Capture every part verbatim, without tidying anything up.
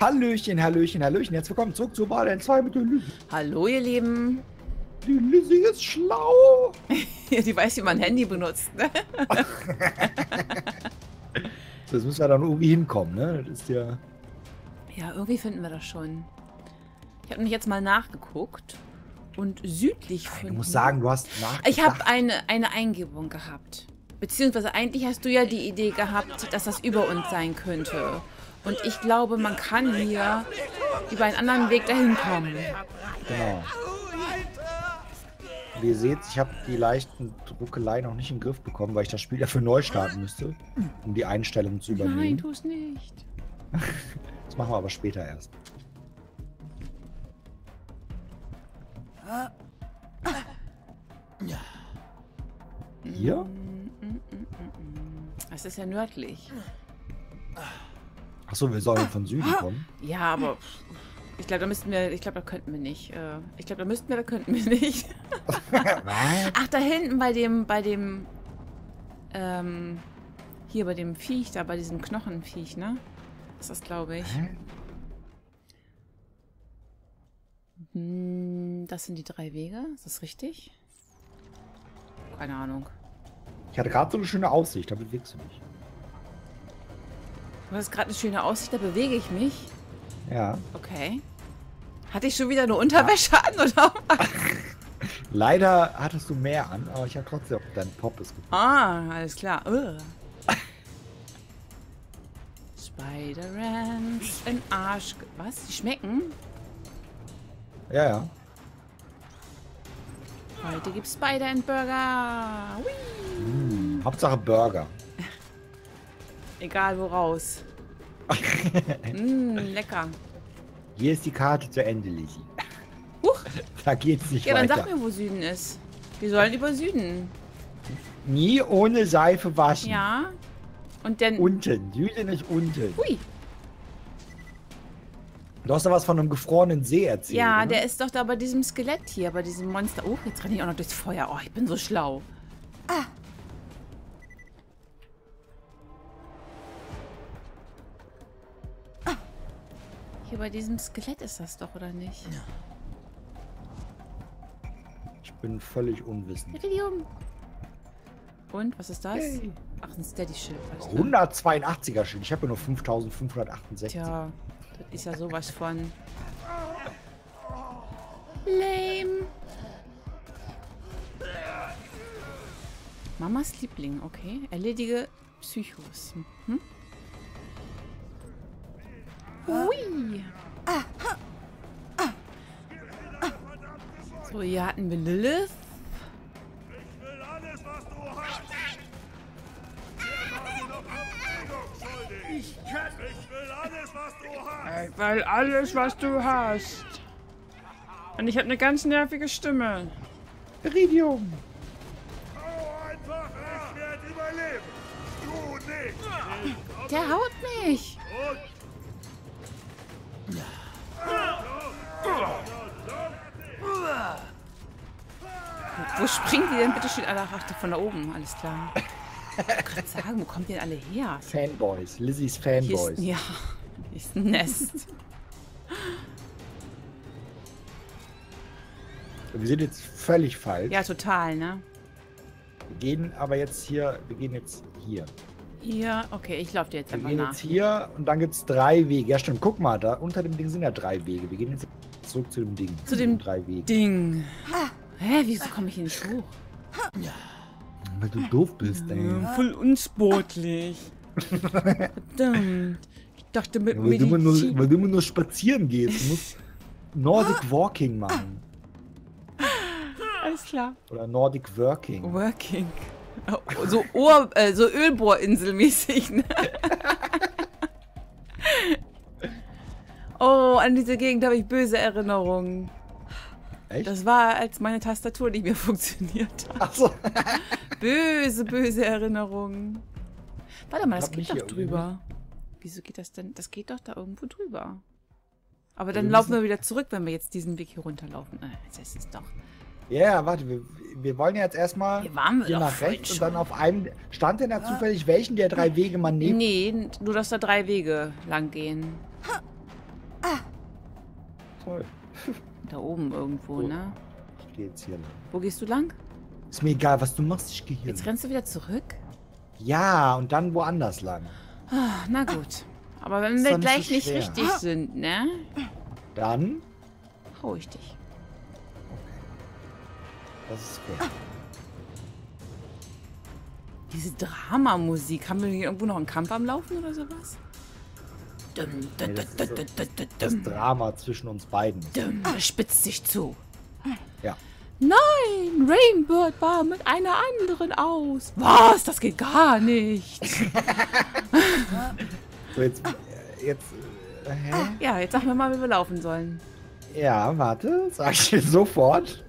Hallöchen, Hallöchen, Hallöchen. Herzlich willkommen zurück zu Borderlands zwei mit der Lizzie. Hallo, ihr Lieben. Die Lizzie ist schlau. Die weiß, wie man Handy benutzt, ne? So, jetzt müssen wir dann irgendwie hinkommen, ne? Das ist ja... Ja, irgendwie finden wir das schon. Ich habe nämlich jetzt mal nachgeguckt. Und südlich von... Du musst sagen, du hast nachgedacht. Ich habe eine, eine Eingebung gehabt. Beziehungsweise eigentlich hast du ja die Idee gehabt, dass das über uns sein könnte. Und ich glaube, man kann hier über einen anderen Weg dahin kommen. Genau. Wie ihr seht, ich habe die leichten Druckeleien noch nicht in den Griff bekommen, weil ich das Spiel dafür neu starten müsste, um die Einstellungen zu übernehmen. Nein, tu es nicht. Das machen wir aber später erst. Hier? Das ist ja nördlich. Achso, wir sollen von Süden kommen. Ja, aber ich glaube, da müssten wir, ich glaube, da könnten wir nicht. Äh, Ich glaube, da müssten wir, da könnten wir nicht. Ach, da hinten bei dem, bei dem, ähm, hier bei dem Viech, da bei diesem Knochenviech, ne? Das ist das, glaube ich. Hä? Hm, Das sind die drei Wege, ist das richtig? Keine Ahnung. Ich hatte gerade so eine schöne Aussicht, da bewegst du dich. Du hast gerade eine schöne Aussicht, da bewege ich mich. Ja. Okay. Hatte ich schon wieder eine Unterwäsche an, oder? Leider hattest du mehr an, aber ich habe trotzdem auf deinen Poppes geguckt. Ah, alles klar. Ugh. Spider-Rams in Arsch. Was? Die schmecken? Ja, ja. Heute gibt's Spider and Burger. Hui. Mm, Hauptsache Burger. Egal woraus. mm, lecker. Hier ist die Karte zu Ende, Lizzie. Huch. Da geht's nicht Ja, dann weiter. sag mir, wo Süden ist. Wir sollen über Süden. Nie ohne Seife waschen. Ja. Und dann... Unten. Süden ist unten. Hui. Du hast da was von einem gefrorenen See erzählt. Ja, oder? der ist doch da bei diesem Skelett hier, bei diesem Monster. Oh, jetzt renne ich auch noch durchs Feuer. Oh, ich bin so schlau. Ah. Ah. Hier bei diesem Skelett ist das doch, oder nicht? Ja. Ich bin völlig unwissend. Iridium. Und, was ist das? Hey. Ach, ein Steady-Schild. hundertzweiundachtziger Schild. Ich habe ja nur fünftausendfünfhundertachtundsechzig. Tja, das ist ja sowas von... Lame. Mamas Liebling, okay. Erledige Psychos. Mhm. Hui. So, hier hatten wir Lilith. Ich will alles, was du hast. Weil alles, was du hast. Und ich habe eine ganz nervige Stimme. Iridium. Hau einfach, ich werde überleben. Du nicht. Der haut mich. Wo springen die denn bitte schön alle? Ach, von da oben, alles klar. Ich wollte gerade sagen, wo kommt denn alle her? Fanboys. Lizzys Hier Fanboys. ist, ja, hier ist ein Nest. Wir sind jetzt völlig falsch. Ja, total, ne? Wir gehen aber jetzt hier, wir gehen jetzt hier. Hier, okay, ich laufe dir jetzt Wir einfach gehen nach. jetzt hier und dann gibt es drei Wege. Ja stimmt, guck mal, da unter dem Ding sind ja drei Wege. Wir gehen jetzt zurück zu dem Ding. Zu dem drei Wegen. Ding. Hä, wieso komme ich hier nicht hoch? Weil du doof bist, ey. Voll unsportlich. Verdammt. Ich dachte mit Weil du, immer nur, Medizin. weil du immer nur spazieren gehst. Du musst Nordic Walking machen. Alles klar. Oder Nordic Working. Working. Oh, so Ohr, äh, so Ölbohrinsel-mäßig, ne? Oh, an diese Gegend habe ich böse Erinnerungen. Echt? Das war, als meine Tastatur nicht mehr funktioniert hat. Achso. Böse, böse Erinnerungen. Warte mal, das Hab geht mich doch hier drüber. Wieso geht das denn? Das geht doch da irgendwo drüber. Aber wir dann laufen müssen- wir wieder zurück, wenn wir jetzt diesen Weg hier runterlaufen. Äh, das ist es doch. Ja, warte, wir, wir wollen ja jetzt erstmal Hier waren wir hier doch nach vorhin rechts und schon. dann auf einem. Stand denn da zufällig, welchen der drei Wege man nimmt? Nee, nur dass da drei Wege lang gehen. Toll. Da oben irgendwo, So. ne? Ich gehe jetzt hier lang. Wo gehst du lang? Ist mir egal, was du machst, ich gehe hier Jetzt lang. rennst du wieder zurück? Ja, und dann woanders lang. Ah, na gut. Aber wenn Ist wir doch nicht gleich so nicht schwer. richtig sind, ne? Dann? Hau ich dich. Das ist fair. Diese Dramamusik. Haben wir hier irgendwo noch einen Kampf am Laufen oder sowas? Dum, dum, Nee, das dum, ist so dum, dum, dum, das dum, Drama zwischen uns beiden. dum. Es spitzt sich zu. Ja. Nein, Rainbird war mit einer anderen aus. Was? Das geht gar nicht. So, jetzt. äh, jetzt äh, hä? Ja, jetzt sag mir mal, wie wir laufen sollen. Ja, warte. Sag ich dir sofort.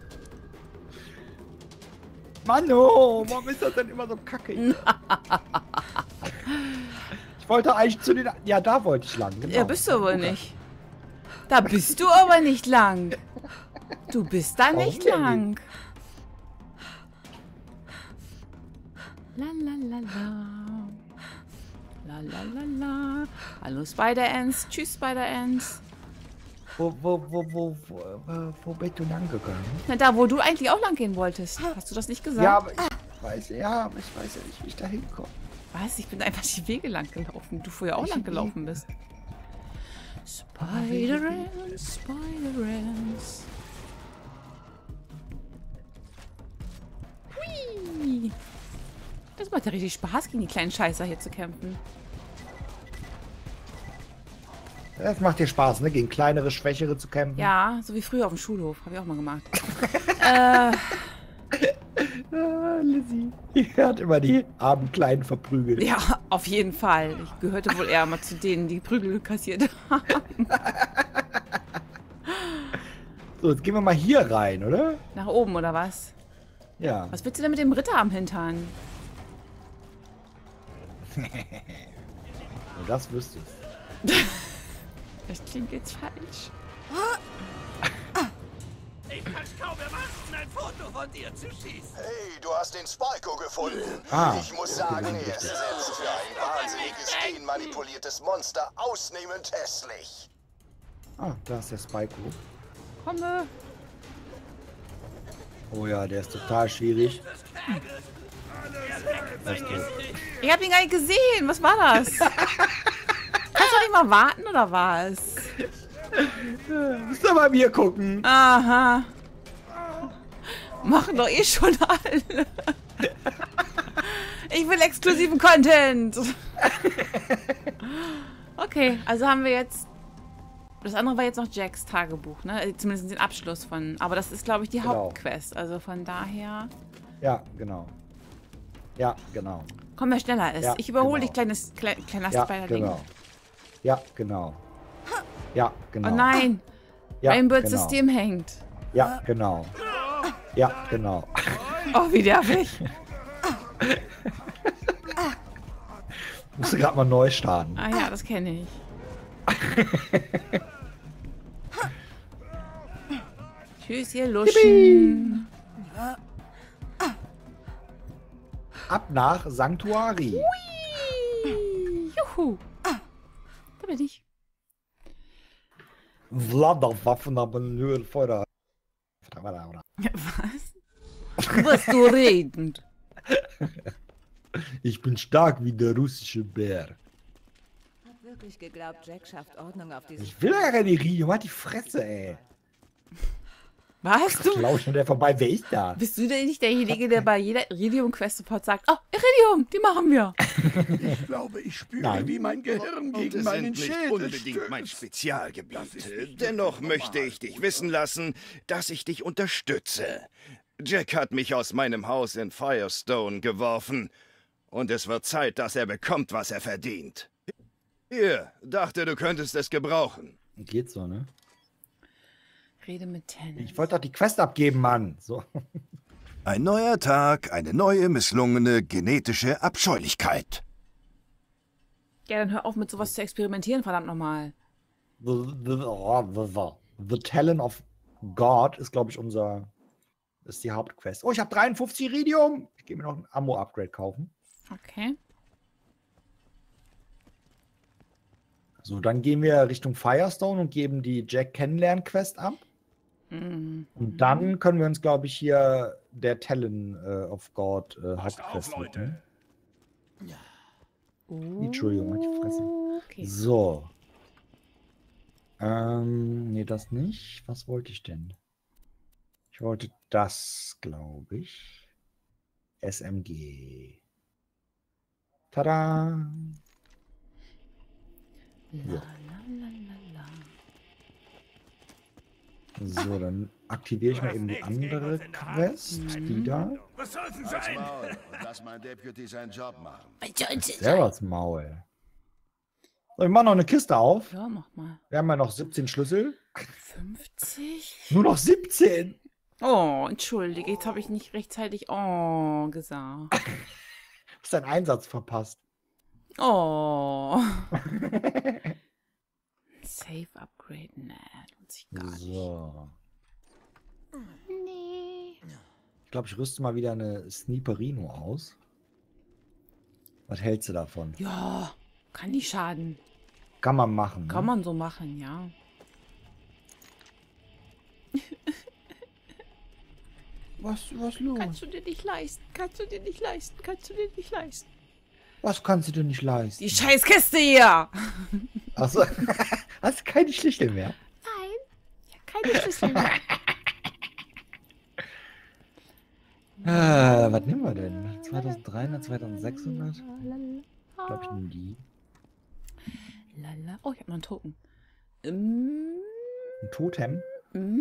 Mano, warum ist das denn immer so kacke? hier? Ich wollte eigentlich zu den. Ja, da wollte ich lang. Genau. Ja, bist du aber Okay. nicht. Da bist du aber nicht lang. Du bist da Warum nicht denn lang. La la la la. La la la la. Hallo Spider-Ants. Tschüss Spider-Ants. Wo, wo, wo, wo, wo, wo, wo bist du lang gegangen? Na, da, wo du eigentlich auch lang gehen wolltest. Hast du das nicht gesagt? Ja, aber ich weiß, ja, aber ich weiß ja nicht, wie ich da hinkomme. Was? Ich bin einfach die Wege lang gelaufen. Du vorher auch Welche lang gelaufen bist. Spider-Ants, Spider-Ants. Hui. Das macht ja richtig Spaß, gegen die kleinen Scheißer hier zu kämpfen. Das macht dir Spaß, ne? Gegen kleinere, schwächere zu kämpfen. Ja, so wie früher auf dem Schulhof. Habe ich auch mal gemacht. äh, Ah, Lizzie. Die hat immer die armen Kleinen verprügelt. ja, auf jeden Fall. Ich gehörte wohl eher mal zu denen, die Prügel kassiert haben. So, jetzt gehen wir mal hier rein, oder? Nach oben, oder was? Ja. Was willst du denn mit dem Ritter am Hintern? Wenn du das wüsstest. Das klingt jetzt falsch. Ich kann's kaum erwarten, ein Foto von dir zu schießen. Hey, du hast den Spyko gefunden. Ah, ich muss sagen, er ist selbst für ein wahnsinniges, genmanipuliertes Monster ausnehmend hässlich. Ah, da ist der Spyko. Komme. Oh ja, der ist total schwierig. Echt so. Ich hab ihn gar nicht gesehen. Was war das? Kannst du nicht mal warten, oder was? Müsst ihr bei mir gucken. Aha. Machen doch eh schon alle. Ich will exklusiven Content. Okay, also haben wir jetzt... Das andere war jetzt noch Jacks Tagebuch, ne? Zumindest den Abschluss von... Aber das ist, glaube ich, die Genau. Hauptquest. Also von daher... Ja, genau. Ja, genau. Komm, wer schneller ist. Ja, ich überhole genau. dich, kleines, klein, kleiner Ja, Spider-Ding. genau. Ja, genau. Ja, genau. Oh nein, Ja, Rainbirds genau. System hängt. Ja, genau. Ja, genau. Oh, wie nervig. Musst du gerade mal neu starten. Ah ja, das kenne ich. Tschüss, ihr Luschen. Ab nach Sanctuary. Juhu. Da bin ich. Vladerwaffen haben nur Feuer. Was? Wirst du reden? Ich bin stark wie der russische Bär. Hab wirklich geglaubt, Jack schafft Ordnung auf diesem... Ich will ja keine Iridium, halt die Fresse, ey. Was? Du, Lausch an der vorbei, wer ist da? bist du denn nicht derjenige, der bei jeder Iridium-Quest sofort sagt, oh, Iridium, die machen wir. Ich glaube, ich spüre, Nein. wie mein Gehirn Und gegen es meinen sind nicht Schädel unbedingt mein stößt. Spezialgebiet. Das ist nicht Dennoch normal, möchte ich dich Bruder. wissen lassen, dass ich dich unterstütze. Jack hat mich aus meinem Haus in Firestone geworfen. Und es wird Zeit, dass er bekommt, was er verdient. Hier, dachte, du könntest es gebrauchen. Geht so, ne? Rede mit Tennis. Ich wollte doch die Quest abgeben, Mann. So. Ein neuer Tag, eine neue misslungene genetische Abscheulichkeit. Ja, dann hör auf mit sowas zu experimentieren, verdammt nochmal. The, the, oh, the, the, the Talon of God ist, glaube ich, unser... ist die Hauptquest. Oh, ich habe dreiundfünfzig Iridium. Ich gehe mir noch ein Ammo-Upgrade kaufen. Okay. So, dann gehen wir Richtung Firestone und geben die Jack Kennenlern-Quest ab. Mhm. Und dann können wir uns, glaube ich, hier der Talon äh, of God äh, Passt auf, Hauptquest Leute. widmen. Entschuldigung, halt die Fresse. Okay. So. Ähm, nee, das nicht. Was wollte ich denn? Ich wollte das, glaube ich. S M G. Tada! La, la, la, la, la. So, dann aktiviere ich mal eben die andere Quest. Die da. Was soll's denn Halt's sein? Maul und lass mein Deputy seinen Job machen. Servus Maul. So, ich mach noch eine Kiste auf. Ja, mach mal. Wir haben ja noch siebzehn Schlüssel. fünfzig? Nur noch siebzehn. Oh, entschuldige, jetzt habe ich nicht rechtzeitig oh gesagt. Du hast deinen Einsatz verpasst. Oh. Save Upgrade, ne, lohnt sich gar nicht. So. Nee. Ich glaube, ich rüste mal wieder eine Sniperino aus. Was hältst du davon? Ja, kann nicht schaden. Kann man machen. Kann ne? man so machen, ja. Was, was los? Kannst du dir nicht leisten, kannst du dir nicht leisten, kannst du dir nicht leisten. Was kannst du dir nicht leisten? Die Scheißkiste hier! Achso. Hast du keine Schlüssel mehr? Nein, ich habe keine Schlüssel mehr. Ah, was nehmen wir denn? zweitausenddreihundert, zweitausendsechshundert? Ich glaube, ich nehme die. Lala. Oh, ich habe noch einen Token. Mm, Ein Totem. mm.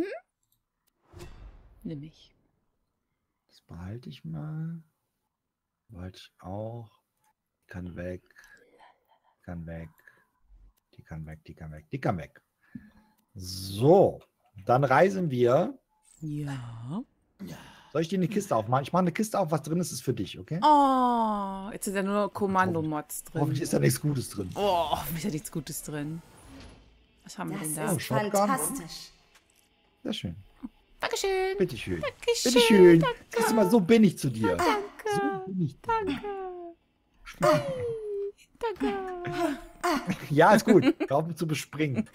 Nimm ich. Das behalte ich mal. Behalte ich auch. Die kann weg. Die kann weg. Die kann weg, die kann weg, die kann weg. So, dann reisen wir. Ja. Soll ich dir eine Kiste aufmachen? Ich mache eine Kiste auf, was drin ist, ist für dich, okay? Oh, jetzt sind ja nur Kommando-Mods drin. Hoffentlich ist da nichts Gutes drin. Oh, hoffentlich ist ja nichts Gutes drin. Was haben wir denn da? Oh, Shotgun. fantastisch. Sehr schön. Dankeschön. Bitteschön. Dankeschön. Bitteschön. Siehst du mal, so bin ich zu dir. Danke. So bin ich. Danke. Danke. Ja, ist gut. Hör auf zu bespringen.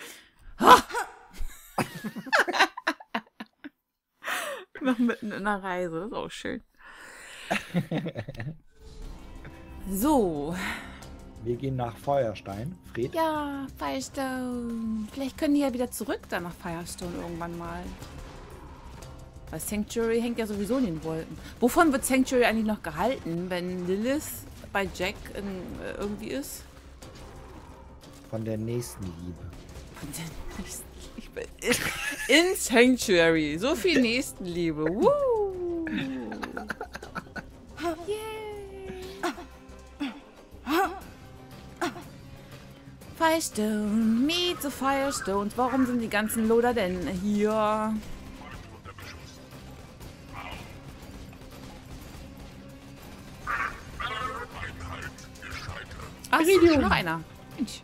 Noch mitten in der Reise, das ist auch schön. So. Wir gehen nach Feuerstein. Fred? Ja, Firestone. Vielleicht können die ja wieder zurück dann nach Firestone irgendwann mal. Weil Sanctuary hängt ja sowieso in den Wolken. Wovon wird Sanctuary eigentlich noch gehalten, wenn Lilith bei Jack in, äh, irgendwie ist? Von der nächsten Liebe. Von der nächsten Liebe. In Sanctuary. So viel Nächstenliebe. Woo! Yay! Firestone, meet the Firestones. Warum sind die ganzen Loader denn hier? Ach, so, noch einer. Mensch.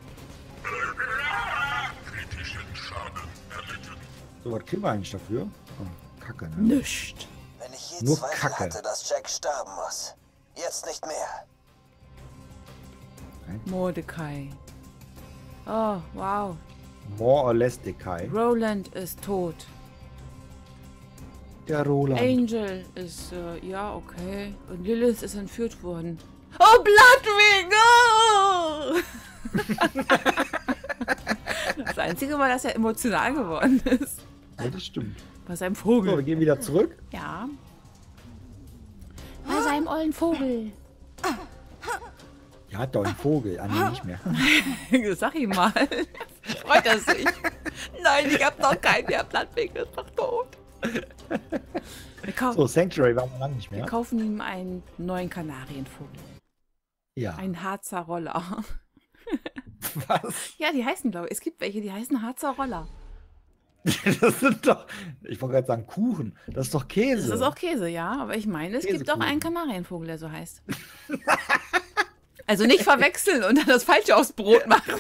So, was kriegen wir eigentlich dafür? Oh, Kacke, ne? Nischt. Wenn ich je Nur Zweifel Kacke. hatte, dass Jack sterben muss. Jetzt nicht mehr. Mordecai. Oh, wow. More or less Decay. Roland ist tot. Der Roland. Angel ist, äh, ja, okay. Und Lilith ist entführt worden. Oh, Bloodwing! Oh! Das Einzige war, dass er emotional geworden ist. Ja, das stimmt. Bei seinem So, wir Vogel. gehen wieder zurück. Ja. Bei seinem ollen Vogel. Ja, hat doch einen Vogel. Ah, nee, nicht mehr. Sag ihm mal. Freut er sich. Nein, ich hab noch keinen mehr. Bloodwing ist doch tot. Wir, kau So, Sanctuary waren wir lange nicht wir mehr. kaufen ihm einen neuen Kanarienvogel. Ja. Ein Harzer Roller. Was? Ja, die heißen, glaube ich. Es gibt welche, die heißen Harzer Roller. Das sind doch. Ich wollte gerade sagen, Kuchen. Das ist doch Käse. Das ist auch Käse, ja. Aber ich meine, es gibt auch einen Kanarienvogel, der so heißt. Also nicht verwechseln und dann das Falsche aufs Brot machen.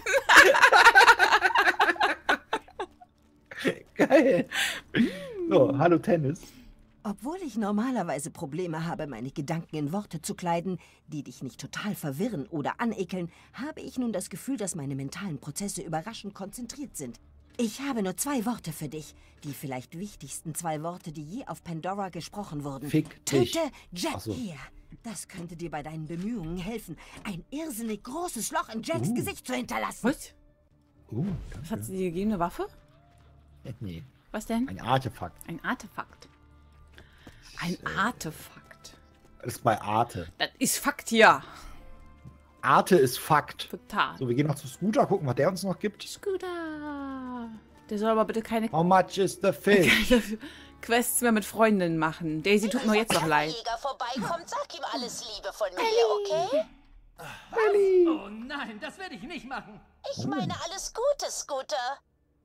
Geil. So, hallo Tennis. Obwohl ich normalerweise Probleme habe, meine Gedanken in Worte zu kleiden, die dich nicht total verwirren oder anekeln, habe ich nun das Gefühl, dass meine mentalen Prozesse überraschend konzentriert sind. Ich habe nur zwei Worte für dich. Die vielleicht wichtigsten zwei Worte, die je auf Pandora gesprochen wurden. Fick dich. Töte Jack Ach so. hier. Das könnte dir bei deinen Bemühungen helfen, ein irrsinnig großes Loch in Jacks Uh. Gesicht zu hinterlassen. Was? Uh, Was hat sie dir gegeben? Eine Waffe? danke. Nee, Was denn? ein Artefakt. Ein Artefakt. Ein Artefakt. Das ist bei Arte. Das ist Fakt hier. Arte ist Fakt. Total. So, wir gehen noch zu Scooter, gucken, was der uns noch gibt. Scooter. Der soll aber bitte keine How much is the fish? Quests mehr mit Freundinnen machen. Daisy tut mir jetzt noch leid. Wenn der Jäger vorbeikommt, sag ihm alles Liebe von mir, okay? Oh nein, das werde ich nicht machen. Ich meine alles Gute, Scooter.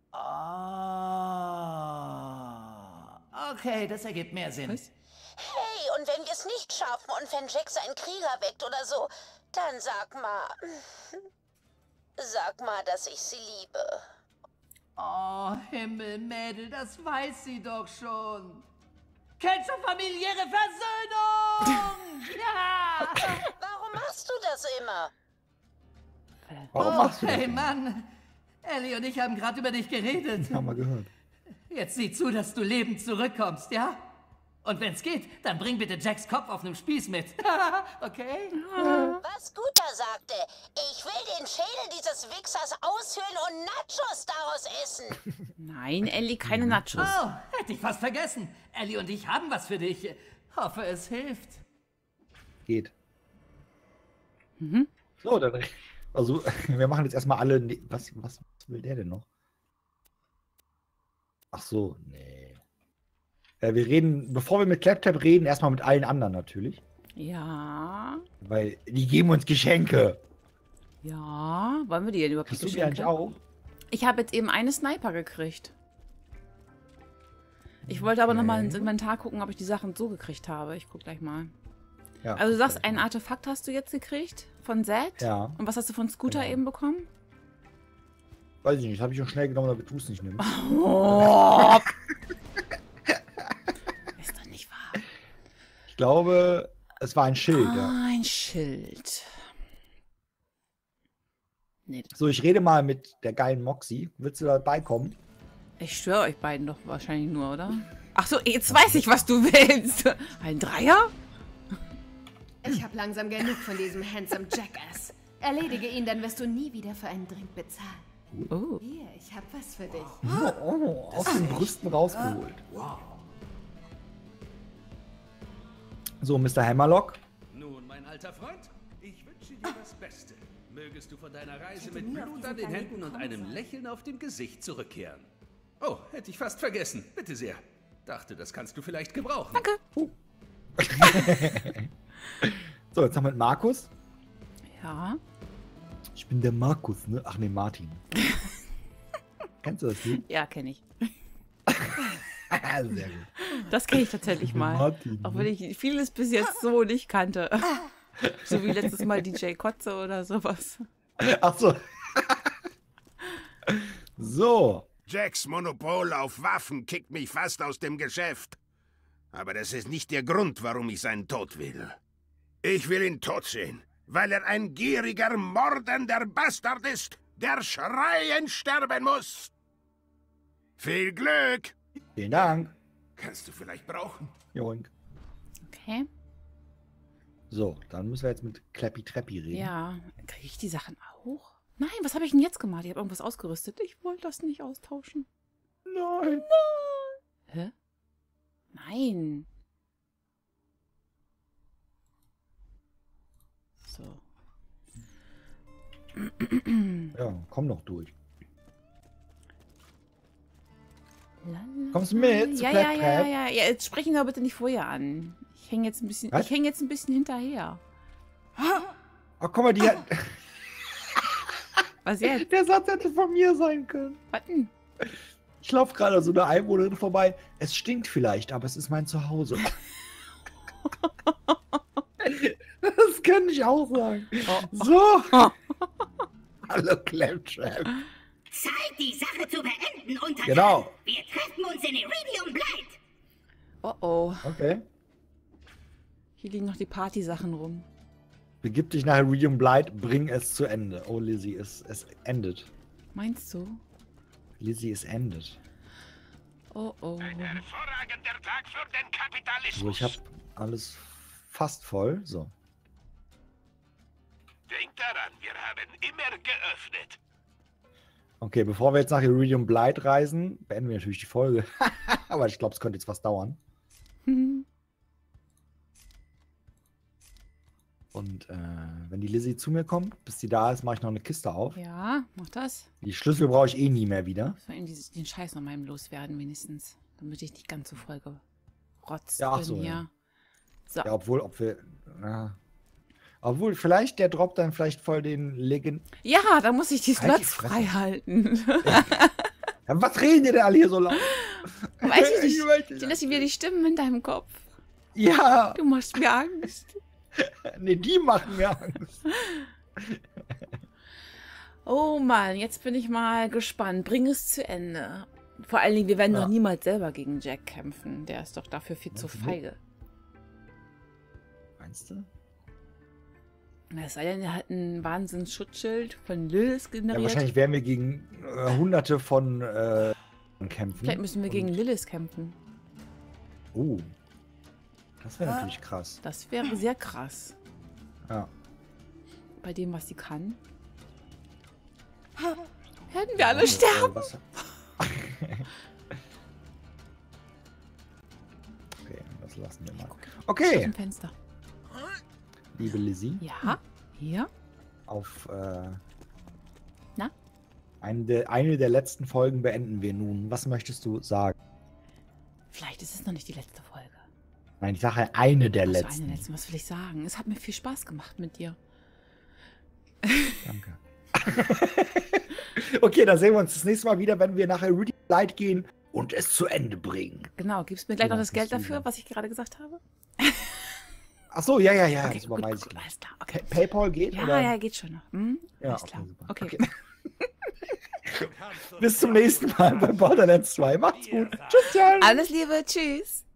Oh, okay, das ergibt mehr Sinn. Was? Hey, und wenn wir es nicht schaffen und wenn Jack seinen Krieger weckt oder so, dann sag mal... Sag mal, dass ich sie liebe. Oh, Himmel, Mädel, das weiß sie doch schon. Kennst du familiäre Versöhnung? Ja! Warum machst du das immer? Warum Oh, machst du das? hey, Mann. Ellie und ich haben gerade über dich geredet. Haben wir gehört. Jetzt sieh zu, dass du lebend zurückkommst, ja? Und wenn's geht, dann bring bitte Jacks Kopf auf einem Spieß mit. Okay? Was Scooter sagte, ich will den Schädel dieses Wichsers aushöhlen und Nachos daraus essen. Nein, Ellie, keine Nachos. Oh, hätte ich fast vergessen. Ellie und ich haben was für dich. Hoffe, es hilft. Geht. So, dann. Also, wir machen jetzt erstmal alle. Ne was, was will der denn noch? Ach so, nee. Äh, wir reden, bevor wir mit Claptrap reden, erstmal mit allen anderen natürlich. Ja. Weil die geben uns Geschenke. Ja. Wollen wir die denn überhaupt Hast nicht du die eigentlich auch? Ich habe jetzt eben eine Sniper gekriegt. Ich wollte aber Okay. nochmal ins Inventar gucken, ob ich die Sachen so gekriegt habe. Ich guck gleich mal. Ja, Also du sagst, guck ein mal. Artefakt hast du jetzt gekriegt von Zed? Ja. Und was hast du von Scooter Genau. eben bekommen? Weiß ich nicht, habe ich schon schnell genommen, damit du es nicht nimmst. Oh. Ist doch nicht wahr. Ich glaube, es war ein Schild, ja. Ah, ein Schild. Nee, So, ich rede mal mit der geilen Moxie. Willst du dabei kommen? ich schwöre euch beiden doch wahrscheinlich nur, oder? Ach so, jetzt weiß ich, was du willst. Ein Dreier? Ich habe langsam genug von diesem handsome Jackass. Erledige ihn, dann wirst du nie wieder für einen Drink bezahlen. Oh. Hier, ich habe was für dich. Oh, oh, aus den Brüsten rausgeholt. So, Mister Hammerlock. Nun, mein alter Freund, ich wünsche dir das Beste. Mögest du von deiner Reise mit Blut an den Händen und einem Lächeln auf dem Gesicht zurückkehren. Oh, hätte ich fast vergessen. Bitte sehr. Dachte, das kannst du vielleicht gebrauchen. Danke. So, jetzt noch mit Markus. Ja. Ich bin der Markus, ne? Ach nee, Martin. Kennst du das Lied? Ja, kenne ich. Sehr gut. Das kenne ich tatsächlich mal. Martin, Auch ne? wenn ich vieles bis jetzt so nicht kannte. So wie letztes Mal D J Kotze oder sowas. Ach so. So. Jacks Monopol auf Waffen kickt mich fast aus dem Geschäft. Aber das ist nicht der Grund, warum ich seinen Tod will. Ich will ihn tot sehen, weil er ein gieriger, mordender Bastard ist, der schreiend sterben muss. Viel Glück! Vielen Dank. Kannst du vielleicht brauchen? Joink. Okay. So, dann müssen wir jetzt mit Clappy Trappy reden. Ja. Kriege ich die Sachen auch? Nein, was habe ich denn jetzt gemacht? Ich habe irgendwas ausgerüstet. Ich wollte das nicht austauschen. Nein. Hä? Nein. So. Ja, komm noch durch. Lala. Kommst du mit zu Ja, ja, Clap ja, ja, Trap? ja. Ja, jetzt sprechen wir bitte nicht vorher an. Ich hänge jetzt ein bisschen, Was? ich hänge jetzt ein bisschen hinterher. Oh, guck mal, die hat... Was jetzt? Der Satz hätte von mir sein können. Was denn? Ich laufe gerade an so einer Einwohnerin vorbei. Es stinkt vielleicht, aber es ist mein Zuhause. Das könnte ich auch sagen. So. Hallo, Claptrap. Zeit, die Sache zu beenden, Untertan. Genau. Wir treffen uns in Iridium Blight. Oh oh. Okay. Hier liegen noch die Partysachen rum. Begib dich nach Iridium Blight, bring es zu Ende. Oh, Lizzie, es, es endet. Meinst du? Lizzie, es endet. Oh oh. Ein hervorragender Tag für den Kapitalismus. So, ich habe alles fast voll. So. Denkt daran, wir haben immer geöffnet. Okay, bevor wir jetzt nach Iridium Blight reisen, beenden wir natürlich die Folge. Aber ich glaube, es könnte jetzt was dauern. Und äh, wenn die Lizzie zu mir kommt, bis sie da ist, mache ich noch eine Kiste auf. Ja, mach das. Die Schlüssel brauche ich eh nie mehr wieder. Ich soll eben den Scheiß noch mal eben loswerden, wenigstens. Damit ich nicht ganz so voll gerotzt Ja, ach bin so, hier. ja. So. Ja, obwohl, ob wir. Na, obwohl, vielleicht, der droppt dann vielleicht voll den Legend. Ja, da muss ich die Halt die Slots Fresse. frei halten. Ja, was reden die denn alle hier so laut? Weiß ich nicht. Ich weiß nicht. Sind das wieder die Stimmen in deinem Kopf? Ja. Du machst mir Angst. Nee, die machen mir Angst. Oh Mann, jetzt bin ich mal gespannt. Bring es zu Ende. Vor allen Dingen, wir werden Ja. doch niemals selber gegen Jack kämpfen. Der ist doch dafür viel zu feige. Meinst du? Es sei denn, er hat ein Wahnsinns-Schutzschild von Lilith Ja, generiert. wahrscheinlich werden wir gegen äh, hunderte von äh, kämpfen. Vielleicht müssen wir Und- gegen Lilith kämpfen. Oh. Das wäre natürlich krass. Das wäre sehr krass. Ja. Bei dem, was sie kann. Werden wir alle sterben? Äh, was- okay, das lassen wir mal. Aus Okay, dem Fenster. liebe Lizzie, Ja, hier. auf äh, Na? eine, der, eine der letzten Folgen beenden wir nun. Was möchtest du sagen? Vielleicht ist es noch nicht die letzte Folge. Nein, ich sage eine der Ach so, letzten. eine letzte. Was will ich sagen? Es hat mir viel Spaß gemacht mit dir. Danke. Okay, dann sehen wir uns das nächste Mal wieder, wenn wir nach Iridium Blight gehen und es zu Ende bringen. Genau, gibst du mir gleich Ja, noch das Geld das ist dafür, super. was ich gerade gesagt habe? Ach so, ja, ja, ja. Okay, das gut, überweise gut, ich gleich. alles klar. Okay. Pa- PayPal geht? Ja, oder? ja, geht schon noch. Hm? Ja, Alles okay, klar. super. Okay. Bis zum nächsten Mal bei Borderlands zwei. Macht's gut. Tschüss, Jan. Alles Liebe, tschüss.